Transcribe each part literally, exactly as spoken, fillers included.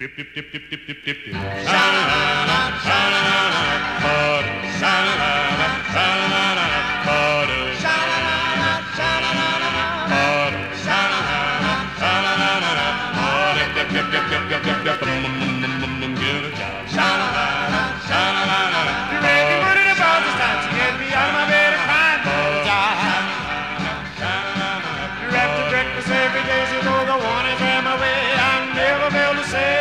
Dip, dip, dip, dip, dip, dip, dip, dip. Sha-la-la-la, sha-la-la-la, butter. Sha-la-la-la, sha-la-la-la, butter. Sha-la-la-la, sha-la-la-la, butter. Sha-la-la-la, sha-la-la-la, butter. Dip, dip, dip, dip, dip, dip, dip, mm, mm, mm, mm, get a job. Sha-la-la-la, sha-la-la-la, You make me put it about this time to get me out of my bed and crying for a job. You wrap the breakfast every day, so you know the one is in my way. I'm never able to say.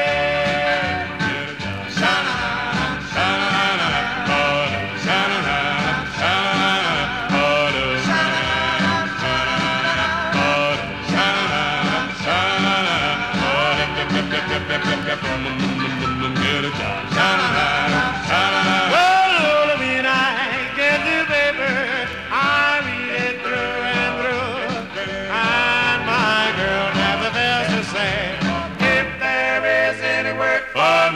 Well, when I get the paper, I read it through and through, and my girl never fails to say, if there is any work for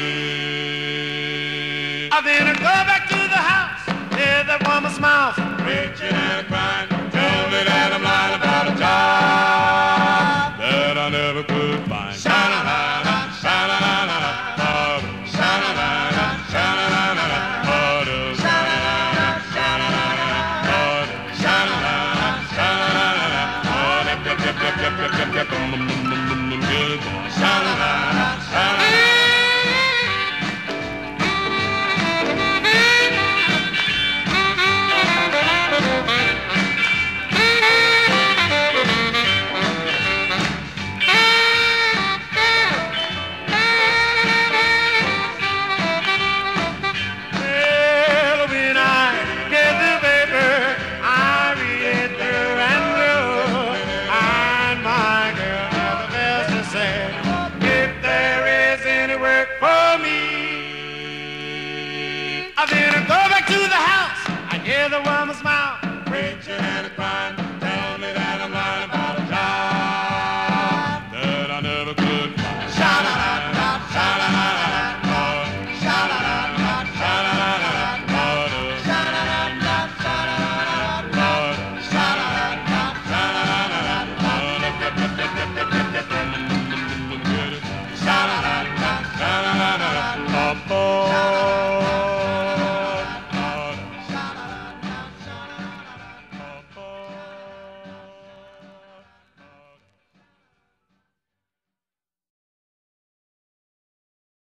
me. I then go back to the house, hear that woman's mouth, preaching and crying, tell me that I'm lying about a job that I never could find. Sha-la-la-la, sha-la-la-la, butter. Sha-la-la-la, sha-la-la-la, butter. Sha-la-la-la, sha-la-la-la, butter. Sha-la-la-la, sha-la-la-la, butter. Dip, dip, dip, dip, dip, dip, dip, dip, mm, mm, mm, mm, mm, good. Sha-la-la.